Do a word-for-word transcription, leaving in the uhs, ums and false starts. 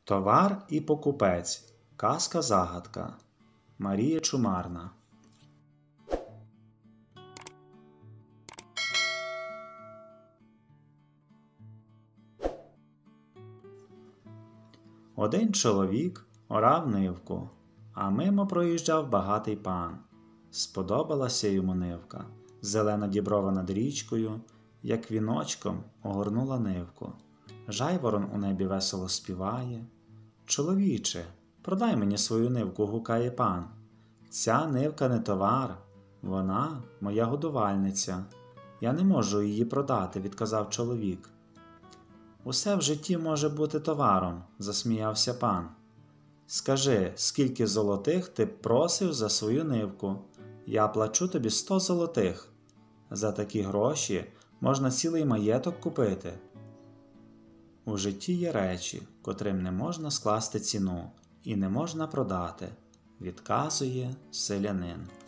Товар і покупець. Казка-загадка. Марія Чумарна. Один чоловік орав нивку, а мимо проїжджав багатий пан. Сподобалася йому нивка. Зелена діброва над річкою, як віночком огорнула нивку. Жайворон у небі весело співає. «Чоловіче, продай мені свою нивку», – гукає пан. «Ця нивка не товар, вона моя годувальниця. Я не можу її продати», – відказав чоловік. «Усе в житті може бути товаром», – засміявся пан. «Скажи, скільки золотих ти б просив за свою нивку? Я плачу тобі сто золотих. За такі гроші можна цілий маєток купити». У житті є речі, котрим не можна скласти ціну і не можна продати, відказує селянин.